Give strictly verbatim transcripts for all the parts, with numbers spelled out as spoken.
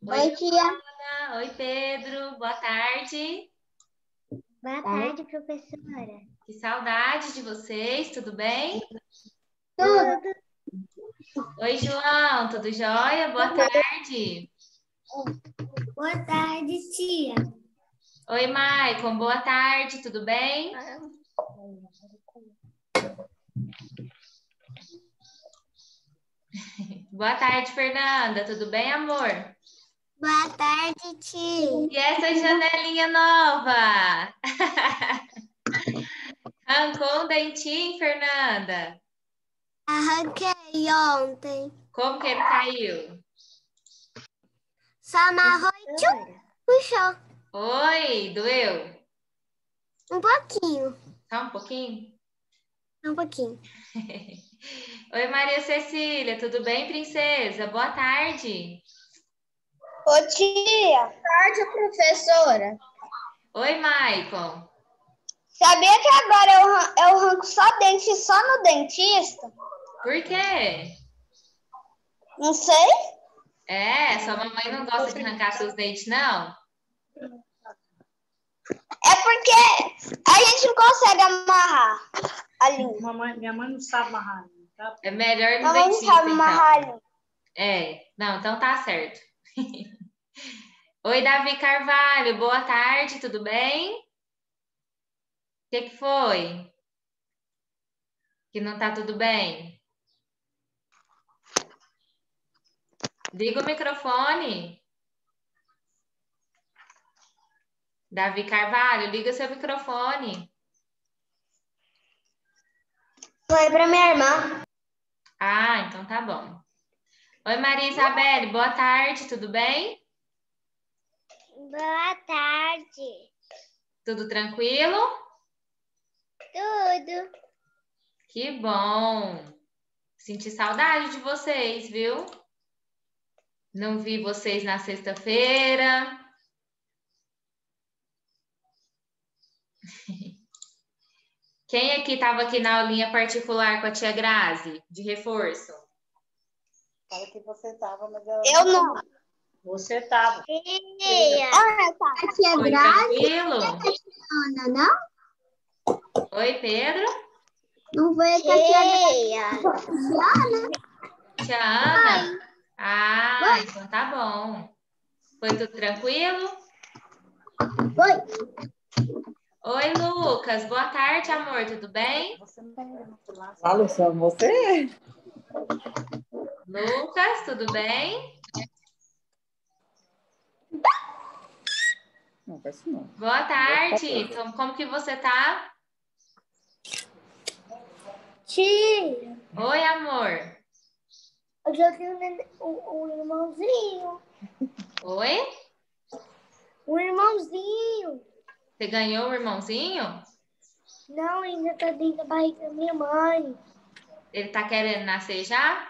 Oi, Oi, tia. Ana. Oi, Pedro. Boa tarde. Boa tarde, professora. Que saudade de vocês, tudo bem? Tudo. Oi, João, tudo jóia? Boa tarde. Boa tarde, tia. Oi, Maicon, boa tarde, tudo bem? Boa tarde, Fernanda, tudo bem, amor? Boa tarde, tia. E essa janelinha nova? Arrancou um dentinho, Fernanda? Arranquei ontem. Como que ele caiu? Só amarrou e tchum, puxou. Oi, doeu? Um pouquinho. Só um pouquinho? Um pouquinho. Oi, Maria Cecília, tudo bem, princesa? Boa tarde. Ô, tia. Boa tarde, professora. Oi, Maicon. Sabia que agora eu, ran- eu arranco só dente só no dentista? Por quê? Não sei. É, sua mamãe não gosta de arrancar seus dentes, não? É porque a gente não consegue amarrar a língua. Mamãe, minha mãe não sabe amarrar, tá? É melhor no Mamãe não dentista, sabe amarrar a então. língua. É, não, então tá certo. Oi, Davi Carvalho, boa tarde, tudo bem? O que que foi? Que não tá tudo bem? Liga o microfone. Davi Carvalho, liga seu microfone. Foi pra minha irmã. Ah, então tá bom. Oi, Maria Isabelle, boa tarde, tudo bem? Boa tarde. Tudo tranquilo? Tudo. Que bom. Senti saudade de vocês, viu? Não vi vocês na sexta-feira. Quem aqui estava aqui na aulinha particular com a tia Grazi, de reforço? Fala que você estava, mas eu... Eu não. Você estava. Ah, tá. A tia Foi Grazi tranquilo? Ana, não? Oi, Pedro? Não foi a tia Grazi. Tia Ana? Ah, então tá bom. Foi tudo tranquilo? Foi. Oi, Lucas. Boa tarde, amor. Tudo bem? Você não está Fala, só você. Lucas, tudo bem? Não, parece não. Boa tarde. Então, como que você tá? Tia, Oi, amor. eu já tenho um, um irmãozinho. Oi? Um irmãozinho. Você ganhou um irmãozinho? Não, ainda tá dentro da barriga da minha mãe. Ele tá querendo nascer já?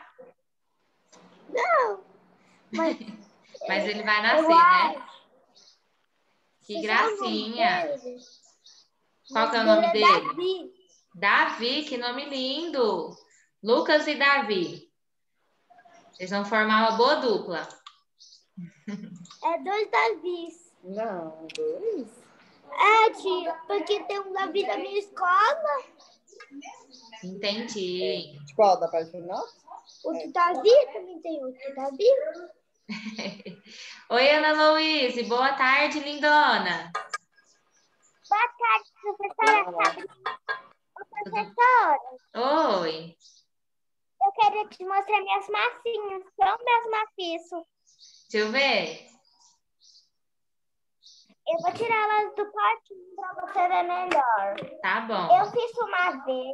Não, mas Mas ele vai eu nascer, né? acho. Que Você sabe o nome gracinha. dele? Qual que é o dele nome é dele? Davi. Davi, que nome lindo. Lucas e Davi. Vocês vão formar uma boa dupla. É dois Davis. Não, dois. É, tia, porque tem um Davi da minha escola. Entendi. De qual? Da parte final? Outro Davi, também tem outro Davi. Oi, Ana Luísa. Boa tarde, lindona. Boa tarde, professora Sabrina. Ô, Tudo... professora, Oi. eu quero te mostrar minhas massinhas. São meus maciços. Deixa eu ver. Eu vou tirar elas do potinho para você ver melhor. Tá bom. Eu fiz uma vez.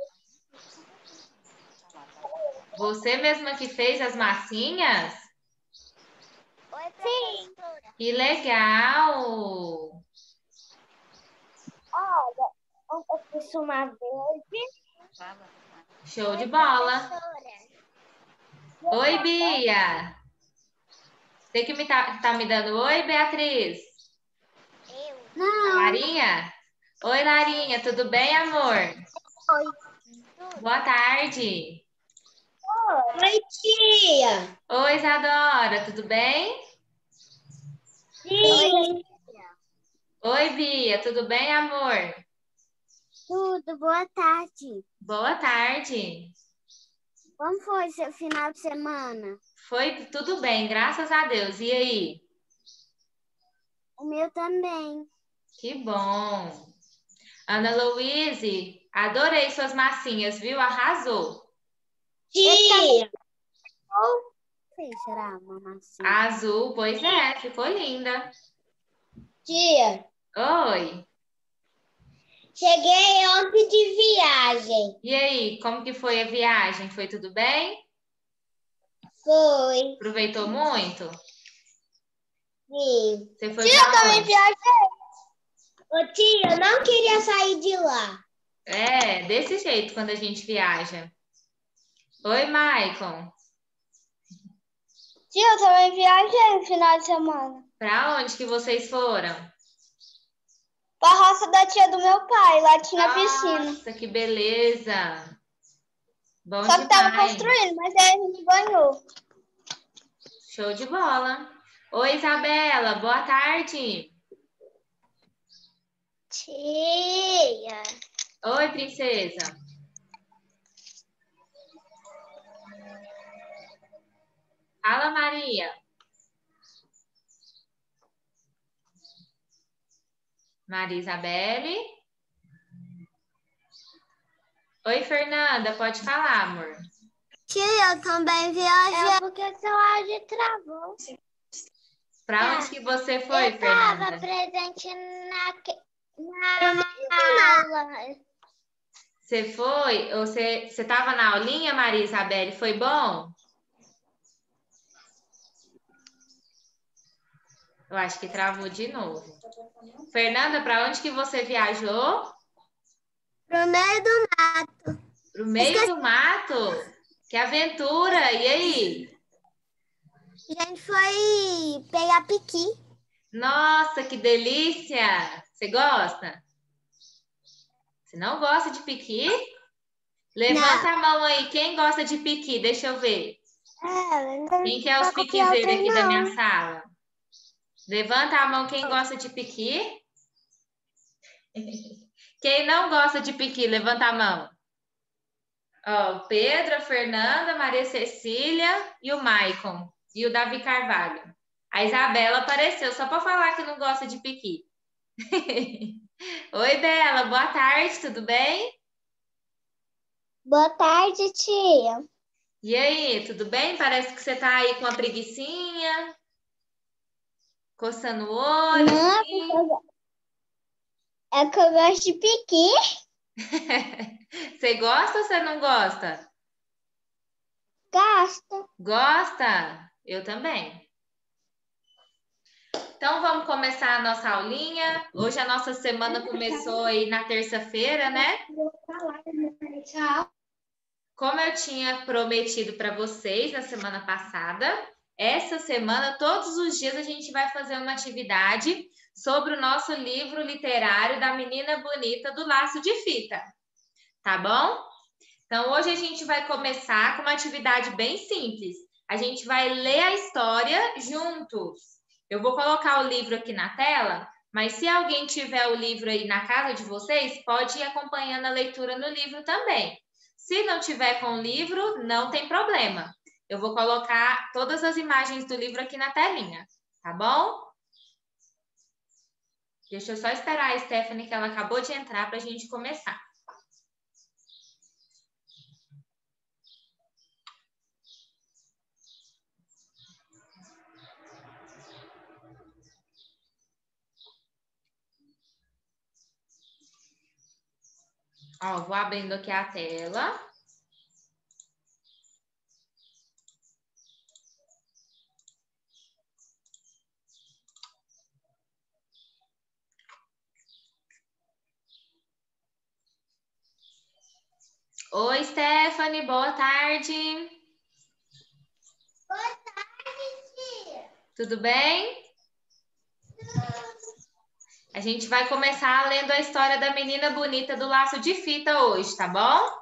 Você mesma que fez as massinhas? Oi, sim. Que legal. Olha, eu fiz uma vez. Show de Oi, bola. professora. Oi, Bia. Você que me tá, tá me dando oi, Beatriz? Eu. A Não. Larinha? Oi, Larinha, tudo bem, amor? Oi. Boa tarde. Oi, tia. Oi, Isadora, tudo bem? Sim. Oi, Bia, tudo bem, amor? Tudo, boa tarde. Boa tarde. Como foi seu final de semana? Foi tudo bem, graças a Deus. E aí? O meu também. Que bom. Ana Louise, adorei suas massinhas, viu? Arrasou. Tia. Será uma massinha? Azul, pois é, ficou linda. Tia, Oi. cheguei ontem de viagem. E aí, como que foi a viagem? Foi tudo bem? Foi. Aproveitou muito? Sim. Você foi Tia, eu pra também onde? viajei. Ô, tia, eu não queria sair de lá. É, desse jeito quando a gente viaja. Oi, Maicon. Tia, eu também viajei no final de semana. Pra onde que vocês foram? Pra roça da tia do meu pai, lá tinha piscina. Nossa, que beleza. Bom Só que tava demais. construindo, mas aí a gente banhou. Show de bola. Oi, Isabela, boa tarde. Tia. Oi, princesa. Fala, Maria. Maria Isabelle. Oi, Fernanda, pode falar, amor. Tia, eu também viajei. É porque seu áudio travou. Pra onde que você foi, Fernanda? Eu tava presente na, na aula. Você foi? Ou Você você tava na aulinha, Maria Isabelle? Foi bom? Eu acho que travou de novo. Fernanda, para onde que você viajou? Pro meio do mato. Pro meio do mato? Que aventura! E aí? A gente foi pegar piqui. Nossa, que delícia! Você gosta? Você não gosta de piqui? Levanta Não. a mão aí, quem gosta de piqui? Deixa eu ver. É, Quem que é os piquizeiros aqui da minha sala? Levanta a mão quem gosta de piqui. Quem não gosta de piqui, levanta a mão. Ó, o Pedro, a Fernanda, a Maria Cecília e o Maicon. E o Davi Carvalho. A Isabela apareceu só para falar que não gosta de piqui. Oi, Bela, boa tarde, tudo bem? Boa tarde, tia. E aí, tudo bem? Parece que você tá aí com uma preguicinha, coçando o olho. Não, assim. é que eu gosto de piqui. Você gosta ou você não gosta? Gosto. Gosta? Eu também. Então vamos começar a nossa aulinha. Hoje a nossa semana começou aí na terça-feira, né? Tchau. Como eu tinha prometido para vocês na semana passada, essa semana, todos os dias, a gente vai fazer uma atividade sobre o nosso livro literário da Menina Bonita do Laço de Fita. Tá bom? Então, hoje a gente vai começar com uma atividade bem simples. A gente vai ler a história juntos. Eu vou colocar o livro aqui na tela, mas se alguém tiver o livro aí na casa de vocês, pode ir acompanhando a leitura no livro também. Se não tiver com o livro, não tem problema. Eu vou colocar todas as imagens do livro aqui na telinha, tá bom? Deixa eu só esperar a Stephanie, que ela acabou de entrar, para a gente começar. Ó, vou abrindo aqui a tela. Oi, Stephanie, boa tarde. Boa tarde, tia. Tudo bem? A gente vai começar lendo a história da menina bonita do laço de fita hoje, tá bom?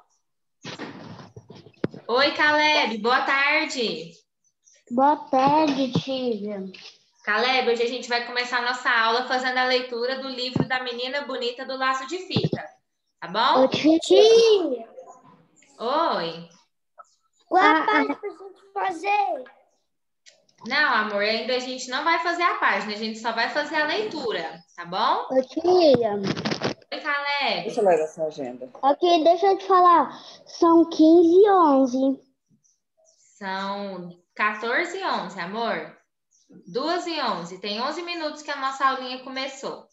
Oi, Caleb, boa tarde. Boa tarde, tia. Caleb, hoje a gente vai começar a nossa aula fazendo a leitura do livro da Menina Bonita do Laço de Fita. Tá bom? Ô, tia. Oi. Qual a página pra gente fazer? Não, amor, ainda a gente não vai fazer a página, a gente só vai fazer a leitura, tá bom? Ô, tia. Oi, Caleb. Deixa eu ler essa agenda. Aqui, deixa eu te falar. São quinze e onze. São quatorze e onze, amor. duas e onze. Tem onze minutos que a nossa aulinha começou.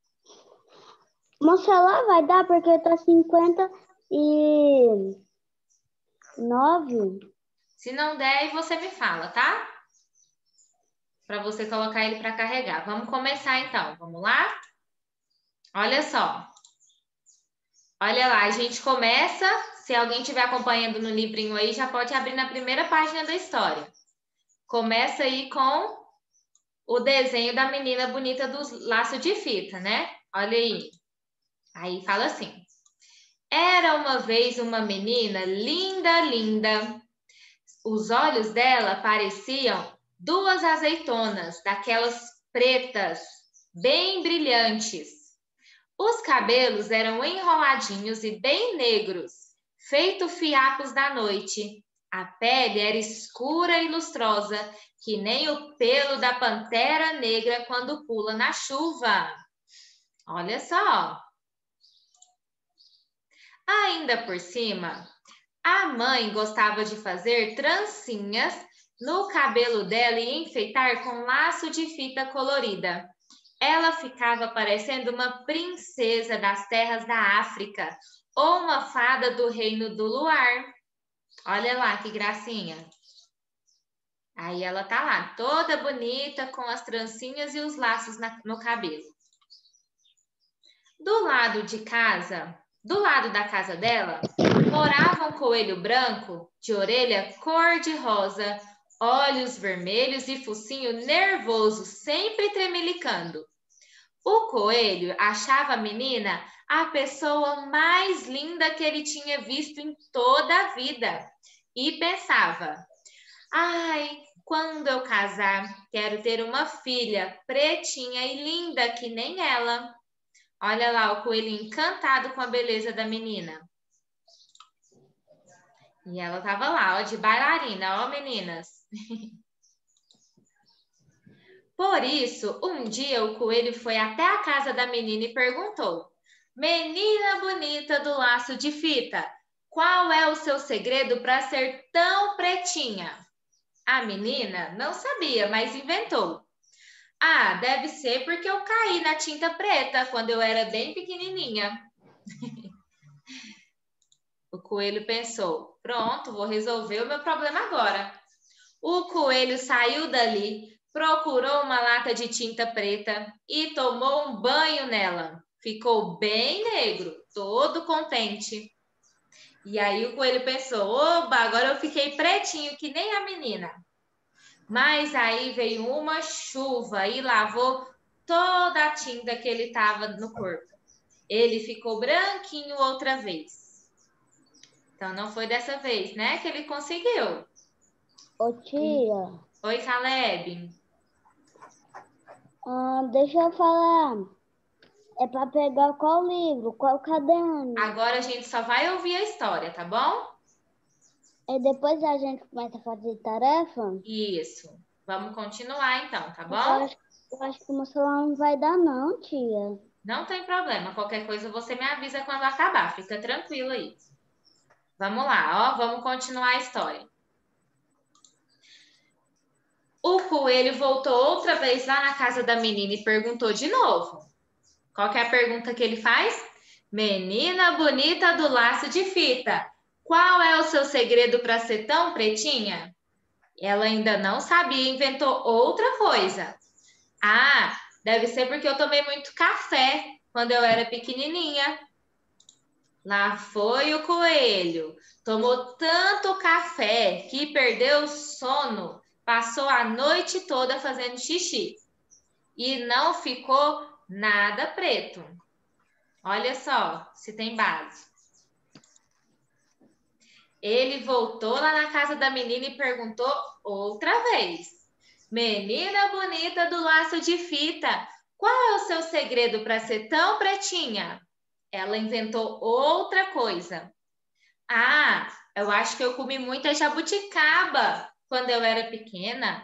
Moça, lá vai dar porque tá cinquenta e nove. Se não der, aí você me fala, tá? Para você colocar ele para carregar. Vamos começar então. Vamos lá? Olha só. Olha lá, a gente começa. Se alguém estiver acompanhando no livrinho aí, já pode abrir na primeira página da história. Começa aí com o desenho da menina bonita do laço de fita, né? Olha aí. Aí fala assim. Era uma vez uma menina linda, linda. Os olhos dela pareciam duas azeitonas, daquelas pretas, bem brilhantes. Os cabelos eram enroladinhos e bem negros, feito fiapos da noite. A pele era escura e lustrosa, que nem o pelo da pantera negra quando pula na chuva. Olha só. Ainda por cima, a mãe gostava de fazer trancinhas no cabelo dela e enfeitar com laço de fita colorida. Ela ficava parecendo uma princesa das terras da África ou uma fada do reino do luar. Olha lá que gracinha. Aí ela tá lá, toda bonita, com as trancinhas e os laços na, no cabelo. Do lado de casa, do lado da casa dela, morava um coelho branco, de orelha cor-de-rosa, olhos vermelhos e focinho nervoso, sempre tremelicando. O coelho achava a menina a pessoa mais linda que ele tinha visto em toda a vida e pensava: ai, quando eu casar, quero ter uma filha pretinha e linda que nem ela. Olha lá o coelho encantado com a beleza da menina. E ela estava lá, ó, de bailarina, ó, meninas. Por isso, um dia o coelho foi até a casa da menina e perguntou: menina bonita do laço de fita, qual é o seu segredo para ser tão pretinha? A menina não sabia, mas inventou. Ah, deve ser porque eu caí na tinta preta quando eu era bem pequenininha. O coelho pensou: pronto, vou resolver o meu problema agora. O coelho saiu dali, procurou uma lata de tinta preta e tomou um banho nela. Ficou bem negro, todo contente. E aí o coelho pensou: oba, agora eu fiquei pretinho que nem a menina. Mas aí veio uma chuva e lavou toda a tinta que ele estava no corpo. Ele ficou branquinho outra vez. Então não foi dessa vez, né, que ele conseguiu. Ô, tia. Oi, Caleb. Ah, deixa eu falar. É para pegar qual livro? Qual caderno? Agora a gente só vai ouvir a história, tá bom? E depois a gente começa a fazer tarefa? Isso. Vamos continuar então, tá Eu bom? acho, eu acho que o meu celular não vai dar não, tia. Não tem problema. Qualquer coisa você me avisa quando acabar. Fica tranquilo aí. Vamos lá, ó. Vamos continuar a história. O coelho voltou outra vez lá na casa da menina e perguntou de novo. Qual que é a pergunta que ele faz? Menina bonita do laço de fita, qual é o seu segredo para ser tão pretinha? Ela ainda não sabia, inventou outra coisa. Ah, deve ser porque eu tomei muito café quando eu era pequenininha. Lá foi o coelho. Tomou tanto café que perdeu o sono. Passou a noite toda fazendo xixi. E não ficou nada preto. Olha só se tem base. Ele voltou lá na casa da menina e perguntou outra vez. Menina bonita do laço de fita, qual é o seu segredo para ser tão pretinha? Ela inventou outra coisa. Ah, eu acho que eu comi muita jabuticaba quando eu era pequena.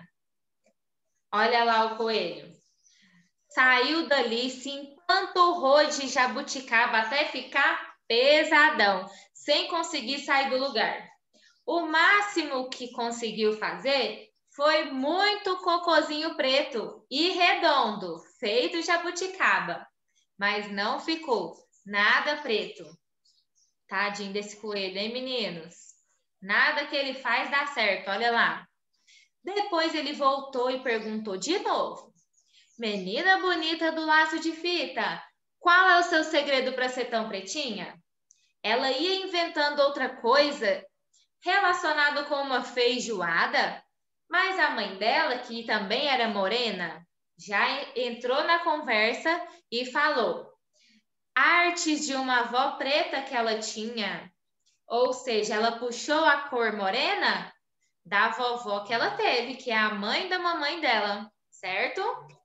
Olha lá o coelho. Saiu dali, se empanturrou de jabuticaba até ficar pesadão, sem conseguir sair do lugar. O máximo que conseguiu fazer foi muito cocôzinho preto e redondo, feito jabuticaba, mas não ficou nada preto. Tadinho desse coelho, hein, meninos? Nada que ele faz dá certo, olha lá. Depois ele voltou e perguntou de novo. Menina bonita do laço de fita, qual é o seu segredo para ser tão pretinha? Ela ia inventando outra coisa relacionada com uma feijoada, mas a mãe dela, que também era morena, já entrou na conversa e falou: artes de uma avó preta que ela tinha. Ou seja, ela puxou a cor morena da vovó que ela teve, que é a mãe da mamãe dela, certo?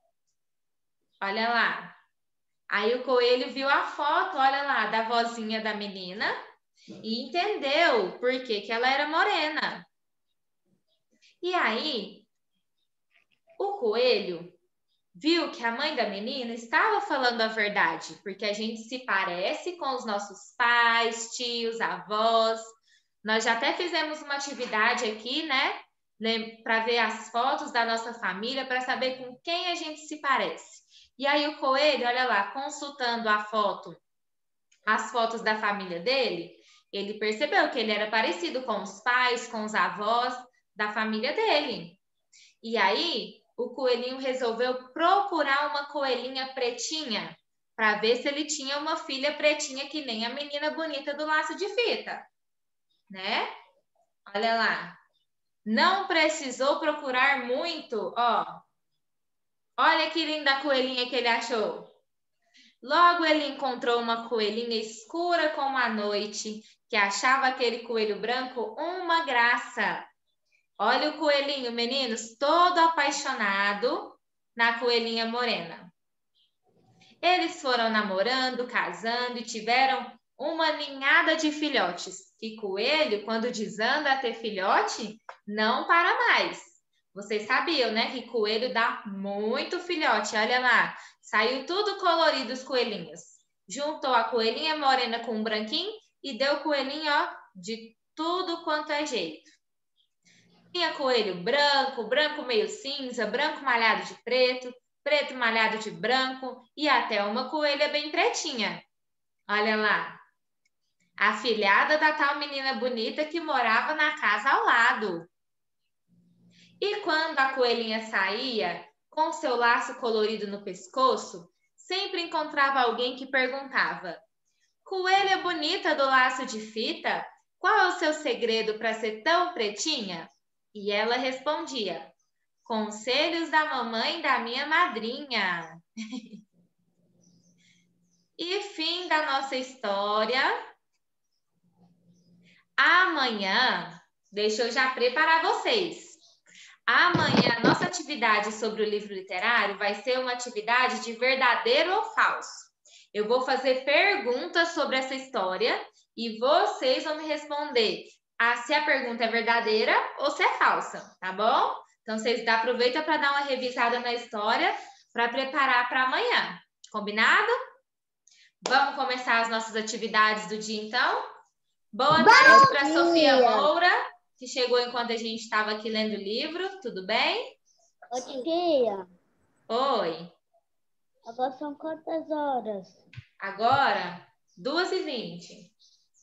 Olha lá. Aí o coelho viu a foto, olha lá, da vozinha da menina e entendeu por que que ela era morena. E aí, o coelho viu que a mãe da menina estava falando a verdade, porque a gente se parece com os nossos pais, tios, avós. Nós já até fizemos uma atividade aqui, né? Para ver as fotos da nossa família, para saber com quem a gente se parece. E aí o coelho, olha lá, consultando a foto, as fotos da família dele, ele percebeu que ele era parecido com os pais, com os avós da família dele. E aí o coelhinho resolveu procurar uma coelhinha pretinha para ver se ele tinha uma filha pretinha que nem a menina bonita do laço de fita, né? Olha lá. Não precisou procurar muito, ó. Olha que linda coelhinha que ele achou. Logo ele encontrou uma coelhinha escura como a noite, que achava aquele coelho branco uma graça. Olha o coelhinho, meninos, todo apaixonado na coelhinha morena. Eles foram namorando, casando e tiveram uma ninhada de filhotes. E coelho, quando desanda a ter filhote, não para mais. Vocês sabiam, né, que coelho dá muito filhote. Olha lá, saiu tudo colorido os coelhinhos. Juntou a coelhinha morena com o branquinho e deu coelhinho, ó, de tudo quanto é jeito. Tinha coelho branco, branco meio cinza, branco malhado de preto, preto malhado de branco e até uma coelha bem pretinha. Olha lá, a filhada da tal menina bonita que morava na casa ao lado. E quando a coelhinha saía, com seu laço colorido no pescoço, sempre encontrava alguém que perguntava: coelha bonita do laço de fita, qual é o seu segredo para ser tão pretinha? E ela respondia: conselhos da mamãe da minha madrinha. E fim da nossa história. Amanhã, deixa eu já preparar vocês. Amanhã, a nossa atividade sobre o livro literário vai ser uma atividade de verdadeiro ou falso. Eu vou fazer perguntas sobre essa história e vocês vão me responder ah, se a pergunta é verdadeira ou se é falsa, tá bom? Então, vocês aproveitam para dar uma revisada na história para preparar para amanhã. Combinado? Vamos começar as nossas atividades do dia, então? Boa tarde para a Sofia Moura, que chegou enquanto a gente estava aqui lendo o livro. Tudo bem? Oi, tia. Oi. Agora são quantas horas? Agora, duas e vinte.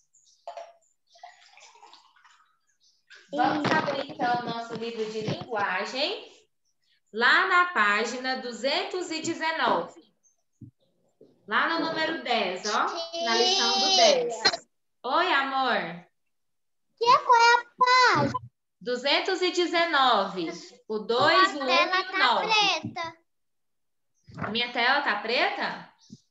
Vamos abrir, então, o nosso livro de linguagem, lá na página duzentos e dezenove. Lá no número dez, ó, na lição do dez. Oi, amor. Tia, qual é a página? duzentos e dezenove. O dois, o um e o nove. Preta. A minha tela tá preta?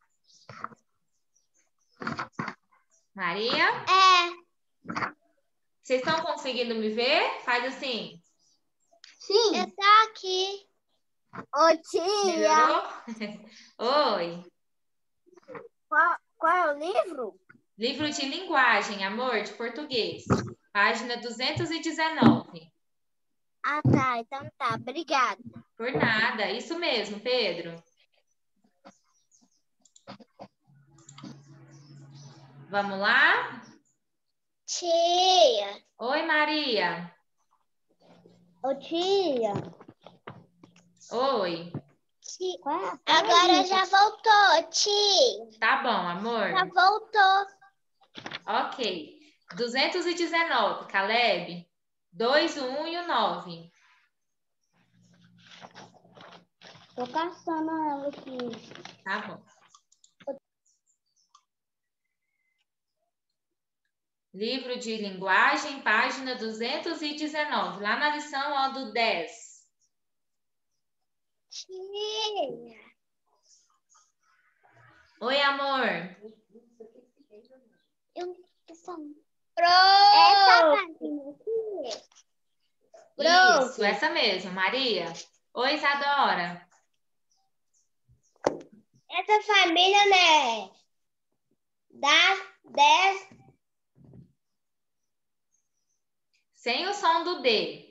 Maria? É. Vocês estão conseguindo me ver? Faz assim. Sim. Eu tô aqui. Ô, tia. Melhorou? Oi. Qual, qual é o livro? Livro de linguagem, amor, de português. Página duzentos e dezenove. Ah, tá. Então tá. Obrigada. Por nada. Isso mesmo, Pedro. Vamos lá? Tia. Oi, Maria. Ô, tia. Oi. Tia. Qual é a Agora página? já voltou, tia. Tá bom, amor. Já voltou. Ok. duzentos e dezenove, Caleb. dois, o um e o nove. Tô caçando ela aqui. Tá bom. Livro de linguagem, página duzentos e dezenove. Lá na lição, ó, do dez. Tia. Oi, amor. Eu Essa Essa página aqui. Isso, essa mesmo, Maria. Oi, Isadora. Essa família, né? Das dez. Sem o som do D.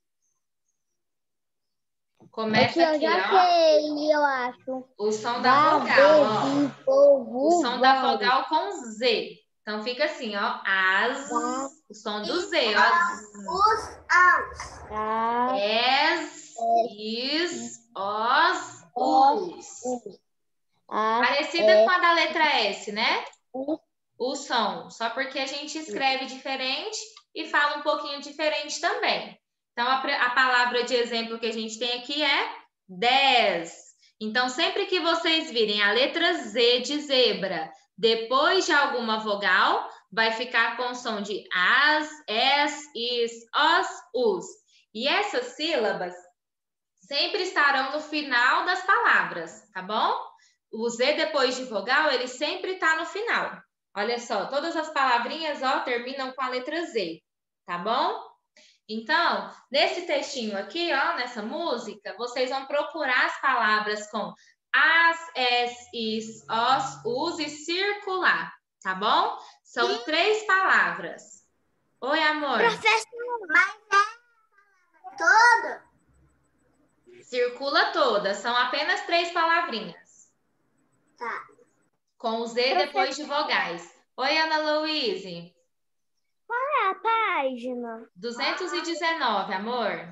Ô, Começa tia, eu aqui, já ó. sei, eu acho. O som da Dá, vogal, ó. de, povo, O som da vai. vogal com Z. Então fica assim, ó. As. Dá. O som do Z, ó. Os aos. Tá. Es, is, os, Os, us. A, Parecida é, com a da letra S, né? U. O som. Só porque a gente escreve diferente e fala um pouquinho diferente também. Então, a, a palavra de exemplo que a gente tem aqui é dez. Então, sempre que vocês virem a letra Z de zebra depois de alguma vogal, vai ficar com o som de as, es, is, os, us. E essas sílabas sempre estarão no final das palavras, tá bom? O Z depois de vogal, ele sempre está no final. Olha só, todas as palavrinhas, ó, terminam com a letra Z, tá bom? Então, nesse textinho aqui, ó, nessa música, vocês vão procurar as palavras com as, es, is, os, us e circular, tá bom? São Sim. três palavras. Oi, amor. Professor, mas é todo? Circula toda, são apenas três palavrinhas. Tá. Com o Z Professor. Depois de vogais. Oi, Ana Luíse. Qual é a página? duzentos e dezenove, amor.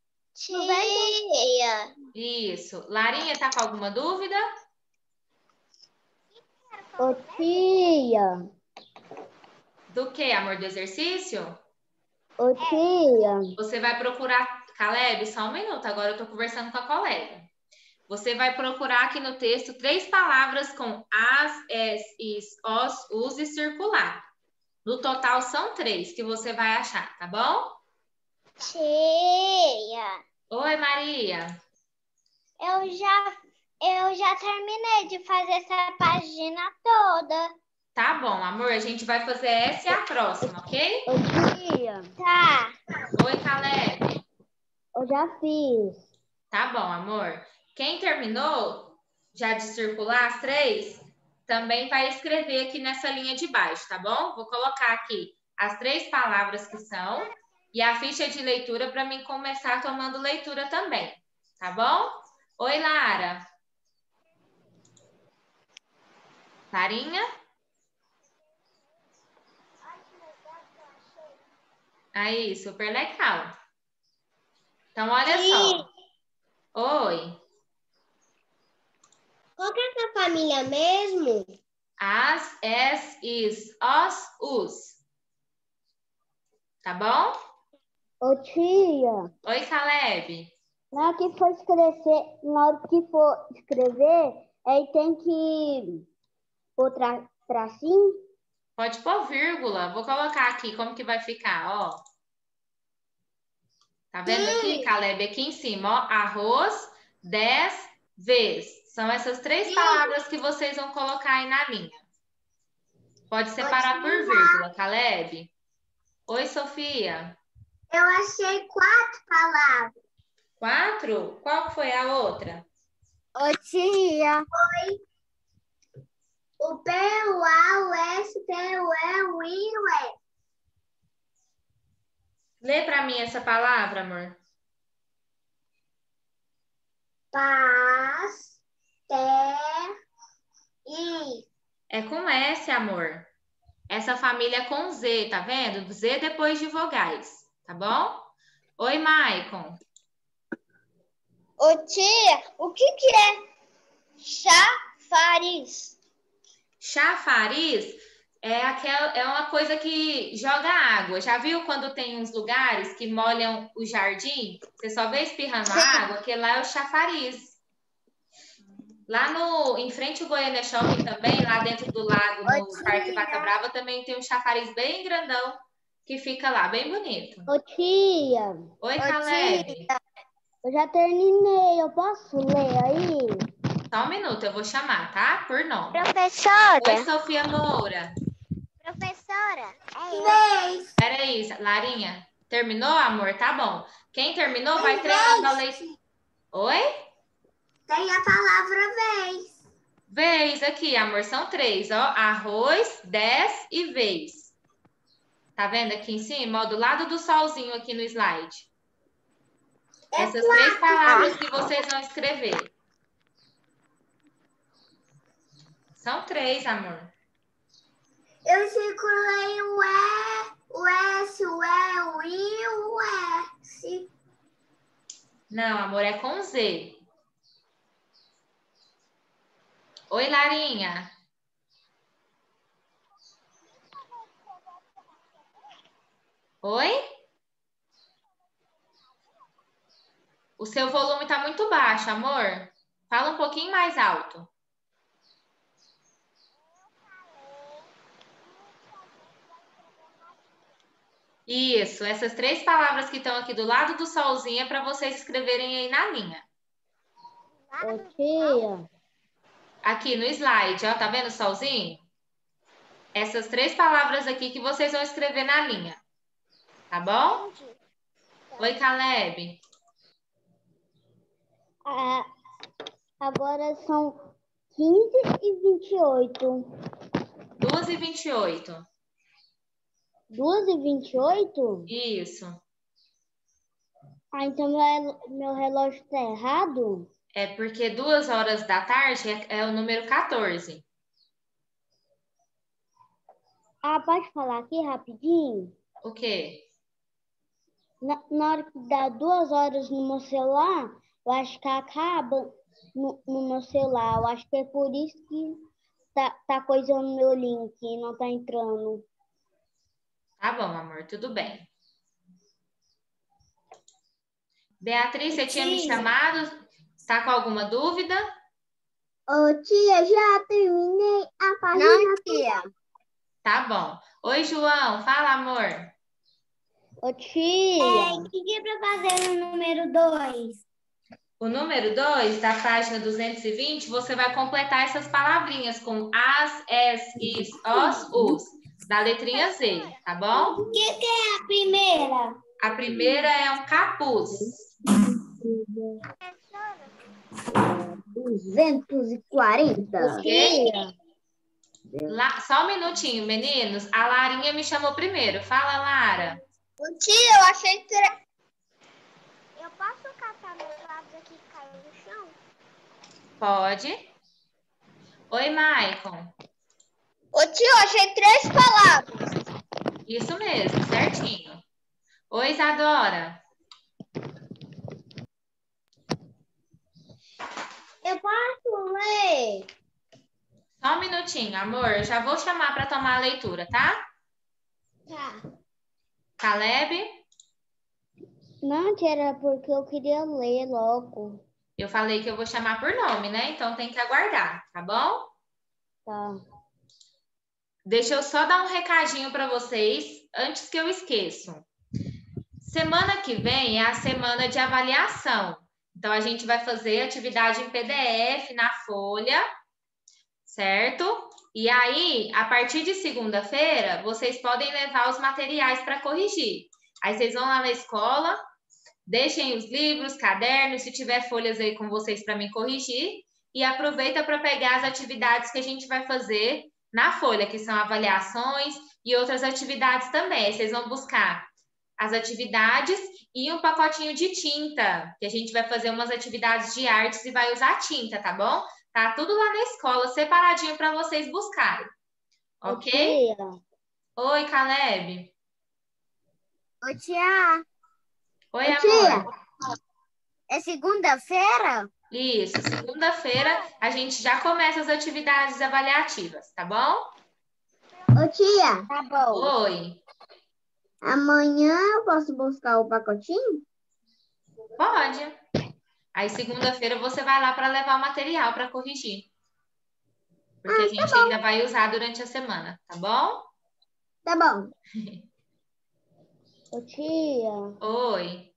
Tia. Isso. Larinha, tá com alguma dúvida? Ô, tia. Do que, amor, do exercício? Ô, tia. Você vai procurar... Caleb, só um minuto, agora eu tô conversando com a colega. Você vai procurar aqui no texto três palavras com as, es, is, os, us e circular. No total são três que você vai achar, tá bom? Tia. Oi, Maria. Eu já, eu já terminei de fazer essa página toda. Tá bom, amor. A gente vai fazer essa e a próxima, ok? Ô, tia. Tá. Oi, Caleb. Eu já fiz. Tá bom, amor. Quem terminou já de circular as três, também vai escrever aqui nessa linha de baixo, tá bom? Vou colocar aqui as três palavras que são e a ficha de leitura para mim começar tomando leitura também, tá bom? Oi, Lara. Larinha? Aí, super legal. Então, olha Sim. só. Oi. Qual que é essa família mesmo? As, es, is, os, us. Tá bom? Ô, tia. Oi, Caleb. Na hora que for escrever, na hora que for escrever, aí tem que pôr tra tracinho. Pode pôr vírgula. Vou colocar aqui como que vai ficar, ó. Tá vendo aqui, Caleb? Aqui em cima, ó. Arroz, dez vezes. São essas três palavras que vocês vão colocar aí na linha. Pode separar por vírgula, Caleb. Oi, Sofia. Eu achei quatro palavras. Quatro? Qual que foi a outra? Ô, tia. O P, o A, o S, T, o E, o I, o E. Lê para mim essa palavra, amor. Paz, T, I. É com S, amor. Essa família é com Z, tá vendo? Z depois de vogais, tá bom? Oi, Maicon. Ô, tia, o que que é chafariz? Chafariz é, aquela, é uma coisa que joga água. Já viu quando tem uns lugares que molham o jardim? Você só vê espirrando a água, que lá é o chafariz. Lá no, em frente ao Goiânia Shopping também, lá dentro do lago, no Parque Vaca Brava, também tem um chafariz bem grandão que fica lá, bem bonito. Ô, tia. Oi, Ô, Caleb. tia. Eu já terminei, eu posso ler aí? Só um minuto, eu vou chamar, tá? Por nome. Professora. Oi, Sofia Moura. Professora. É Peraí, Larinha. Terminou, amor? Tá bom. Quem terminou vai treinando a leitura. Oi? Tem a palavra vez. Vez aqui, amor. São três, ó. Arroz, dez e vez. Tá vendo aqui em cima? Ó, do lado do solzinho aqui no slide. Essas três palavras que vocês vão escrever. São três, amor. Eu circulei o E, o S, o E, o I, o S. Não, amor, é com Z. Oi, Larinha. Oi? O seu volume tá muito baixo, amor. Fala um pouquinho mais alto. Isso, essas três palavras que estão aqui do lado do solzinho é para vocês escreverem aí na linha. Ô, tia. Aqui no slide, ó, tá vendo o solzinho? Essas três palavras aqui que vocês vão escrever na linha. Tá bom? Oi, Caleb. Ah, agora são quinze e vinte e oito. duas e vinte e oito. duas e vinte e oito? Isso. Ah, então meu, meu relógio tá errado? É porque duas horas da tarde é, é o número quatorze. Ah, pode falar aqui rapidinho? O quê? Na, na hora que dá duas horas no meu celular, eu acho que acaba no, no meu celular. Eu acho que é por isso que tá, tá coisando meu link e não tá entrando. Tá bom, amor, tudo bem. Beatriz, você tinha me chamado? Tá com alguma dúvida? Ô, tia, já terminei a página. Não, tia. Tá bom. Oi, João, fala, amor. Ô, tia. É, o que é para fazer no número dois? O número dois, da página duzentos e vinte, você vai completar essas palavrinhas com as, es, is, os, os, da letrinha Z, tá bom? O que, que é a primeira? A primeira é um capuz. duzentos e quarenta. Ok? Lá, só um minutinho, meninos. A Larinha me chamou primeiro. Fala, Lara. Ô, tia, eu achei que... Eu posso catar meus lápis aqui que caiu no chão? Pode. Oi, Maicon. Ô, tia, eu achei três palavras. Isso mesmo, certinho. Oi, Isadora. Eu posso ler? Só um minutinho, amor. Eu já vou chamar para tomar a leitura, tá? Tá. Caleb? Não, tia, era porque eu queria ler logo. Eu falei que eu vou chamar por nome, né? Então tem que aguardar, tá bom? Tá. Deixa eu só dar um recadinho para vocês antes que eu esqueça. Semana que vem é a semana de avaliação. Então, a gente vai fazer atividade em P D F na folha, certo? E aí, a partir de segunda-feira, vocês podem levar os materiais para corrigir. Aí, vocês vão lá na escola, Deixem os livros, cadernos, se tiver folhas aí com vocês para me corrigir. E aproveita para pegar as atividades que a gente vai fazer na folha, que são avaliações e outras atividades também. Aí vocês vão buscar as atividades e um pacotinho de tinta, que a gente vai fazer umas atividades de artes e vai usar tinta, tá bom? Tá tudo lá na escola, separadinho para vocês buscarem. Ok? Tia. Oi, Caleb. Oi, tia. Oi, Oi, amor. É segunda-feira? Isso, segunda-feira a gente já começa as atividades avaliativas, tá bom? Ô, tia. Tá bom. Oi. Amanhã eu posso buscar o pacotinho? Pode. Aí, segunda-feira, você vai lá para levar o material para corrigir. Porque Ah, a gente tá ainda vai usar durante a semana, tá bom? Tá bom. Ô, tia. Oi.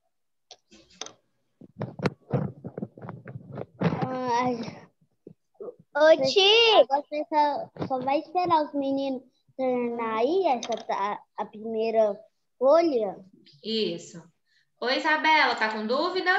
Ah, Ô, tia. você só, só vai esperar os meninos terminar aí essa, a, a primeira folha? Isso. Oi, Isabela, tá com dúvida?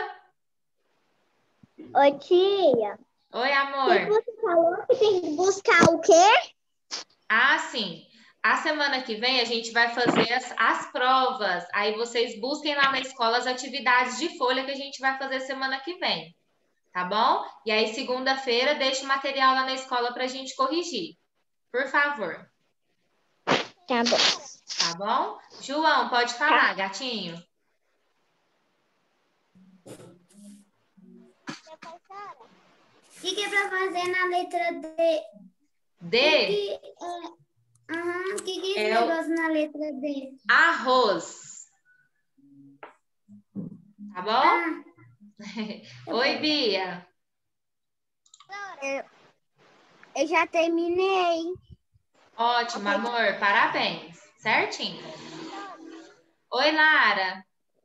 Ô, tia. Oi, amor. Você falou que tem que buscar o quê? Ah, sim. A semana que vem a gente vai fazer as, as provas. Aí vocês busquem lá na escola as atividades de folha que a gente vai fazer semana que vem. Tá bom? E aí, segunda-feira, deixa o material lá na escola pra gente corrigir. Por favor. Tá bom. Tá bom? João, pode falar, gatinho. O que, que é pra fazer na letra D? D, Que, é, aham, o que, que é esse É o- negócio na letra D? arroz. Tá bom? Ah, Oi, Bia. eu, eu já terminei. Ótimo, amor. Parabéns. Certinho. Oi, Lara.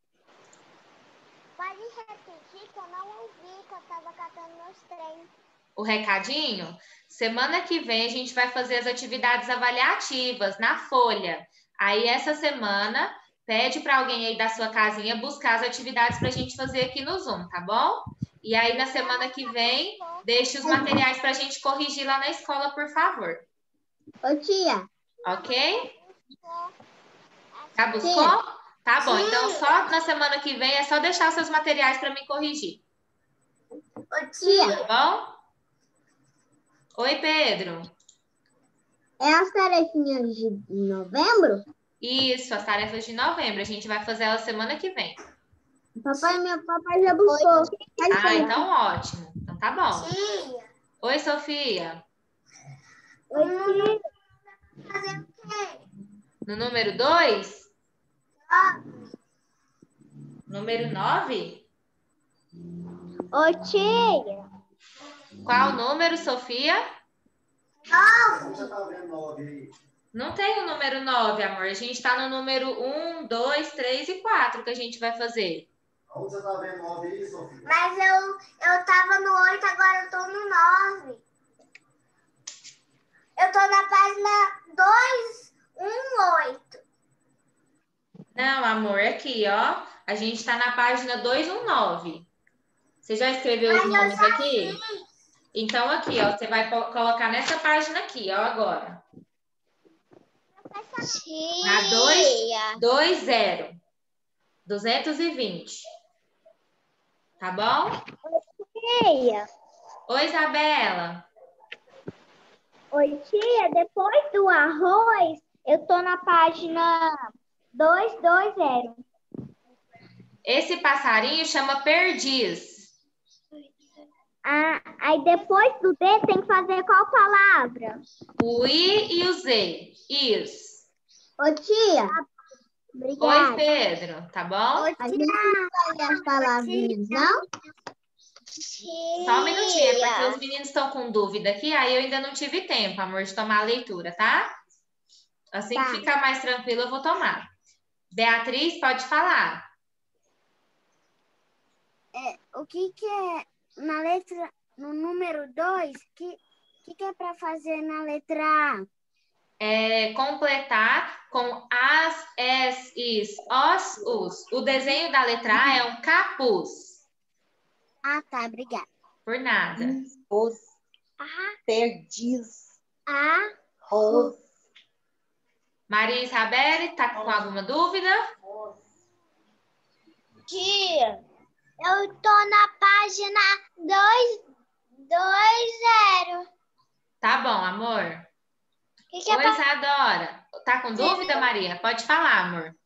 Pode repetir que eu não ouvi, que eu tava catando meus trem. O recadinho? Semana que vem a gente vai fazer as atividades avaliativas na folha. Aí, essa semana, pede para alguém aí da sua casinha buscar as atividades para a gente fazer aqui no Zoom, tá bom? E aí, na semana que vem, deixe os materiais para a gente corrigir lá na escola, por favor. Ô, tia. Ok? Já buscou? Tá bom, então só na semana que vem é só deixar seus materiais para me corrigir, Ô, tia. tá bom? Oi, Pedro. É as tarefinhas de novembro? Isso, as tarefas de novembro. A gente vai fazer elas semana que vem. Papai, meu papai já buscou. Ah, então ótimo. Então tá bom. Tia. Oi, Sofia. Oi, tia. Fazer o quê? No número dois? Ah. Número nove? Ô, tia. Qual número, Sofia? Nove. Não tem o número nove, amor. A gente tá no número um, dois, três e quatro que a gente vai fazer. Onde você tá vendo nove aí, Sofia? Mas eu, eu tava no oito, agora eu tô no nove. Eu tô na página dois um oito. Não, amor, aqui, ó. A gente tá na página dois um nove. Você já escreveu os nomes aqui? Então, aqui, ó. Você vai co- colocar nessa página aqui, ó, agora. Na dois, dois zero. duzentos e vinte. Tá bom? Tia. Oi, Isabela. Oi, tia. Depois do arroz, eu tô na página duzentos e vinte. Esse passarinho chama perdiz. Ah, aí depois do D tem que fazer qual palavra? O I e o Z. Isso. Ô, tia. Oi, Pedro. Tá bom? A gente não vai ler as palavrinhas, não? Só um minutinho, é porque os meninos estão com dúvida aqui, aí eu ainda não tive tempo, amor, de tomar a leitura, tá? Assim Tá. que ficar mais tranquilo, eu vou tomar. Beatriz, pode falar. É, o que que é na letra, no número dois, que que, que é para fazer na letra A? É completar com as, es, is, os, os. O desenho da letra A é um capuz. Ah, tá. Obrigada. Por nada. Os. Ah, Perdiz. ah, Os. Maria Isabelle, tá com alguma dúvida? tia. Eu tô na página dois, dois, zero. Tá bom, amor. O que, que é Oi, pra... Isadora. Tá com dúvida, Maria? Pode falar, amor.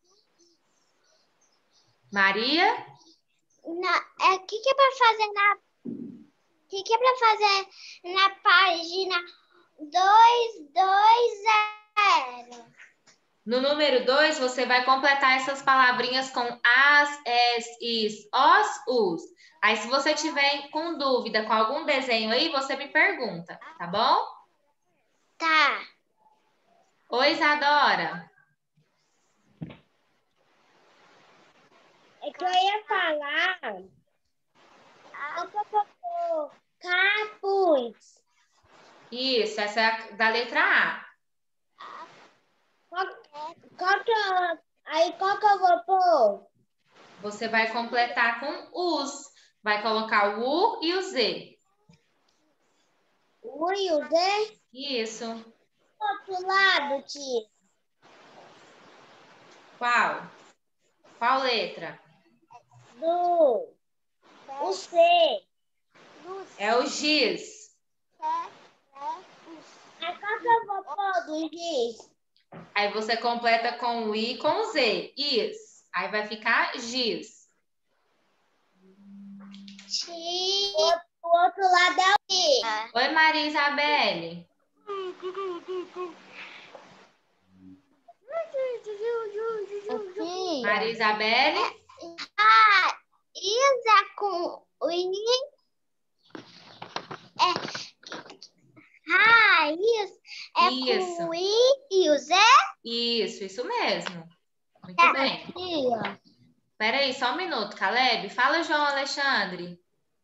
Maria? Na... É, o que, que é pra fazer na... O que, que é pra fazer na página dois, dois, zero? No número dois, você vai completar essas palavrinhas com as, es, is, os, os. Aí, se você tiver com dúvida com algum desenho aí, você me pergunta, tá bom? Tá. Oi, Isadora. É que eu ia falar. Capuz. Isso, essa é a da letra A. Qual, qual que eu, aí qual que eu vou pôr? Você vai completar com os. Vai colocar o U e o Z. O e o Z? Isso. Do outro lado, tia. Qual? Qual letra? Do. O C. É o giz. Aí qual que eu vou pôr do giz? Aí você completa com o I e com o Z. Is. Aí vai ficar giz. Tia. O outro lado é o I. Oi, Maria Isabelle. Tia. Maria Isabelle. Ah, Isa com o I. É. Raiz é Isso. com o I e o Z? Isso, isso mesmo. Muito Tá. bem. Tia. Espera aí, só um minuto, Caleb. Fala, João Alexandre.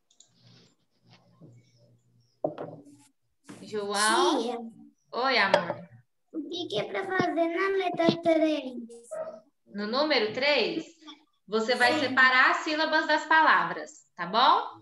João. Tia, Oi, amor. o que, que é para fazer na letra três? No número três, você vai separar as sílabas das palavras, tá bom?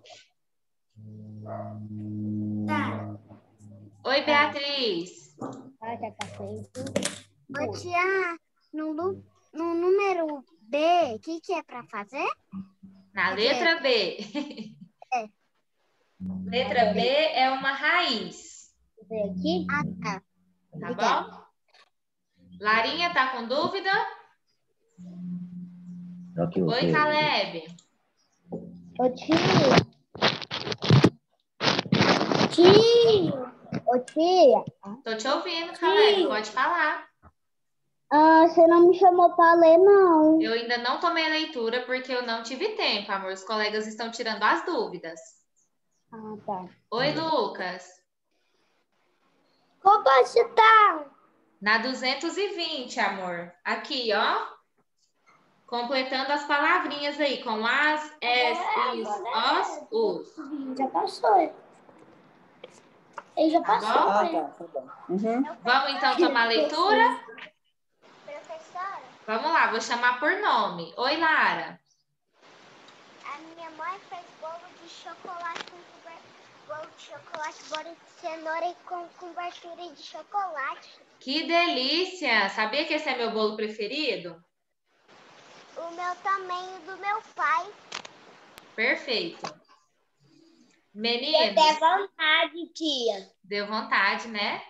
Tá. Oi, Beatriz. Ah, já tá feito. Ô, tia, no, lu- no número B, o que, que é para fazer? Na letra B. É. Letra B é uma raiz, Esse aqui? Ah, tá. tá bom? Larinha, tá com dúvida? Ok, Oi, ok. Caleb. Ô, tia. Tia, Ô, tia. Tô te ouvindo, Caleb. Pode falar. Ah, você não me chamou pra ler, não. Eu ainda não tomei a leitura porque eu não tive tempo, amor. Os colegas estão tirando as dúvidas. Ah, tá. Oi, Lucas. qual você tá? Na duzentos e vinte, amor. Aqui, ó. Completando as palavrinhas aí com as, es, is, os, os. Já passou. Ele já Tá passou. bom? Ah, tá, tá bom. Uhum. Vamos então tomar a leitura? Professora, Vamos lá, vou chamar por nome. Oi, Lara. a minha mãe fez bolo de chocolate com cobertura, bolo de chocolate, bolo de cenoura e com cobertura de chocolate. Que delícia! Sabia que esse é meu bolo preferido? O meu também e do meu pai. Perfeito. Deu Meninos, até vontade, tia. deu vontade, né?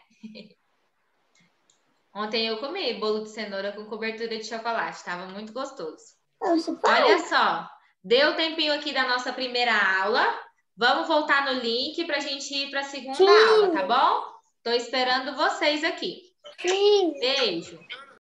Ontem eu comi bolo de cenoura com cobertura de chocolate. Estava muito gostoso. Olha só, deu tempinho aqui da nossa primeira aula. Vamos voltar no link para a gente ir para a segunda Sim. aula, tá bom? Estou esperando vocês aqui. Sim. Beijo.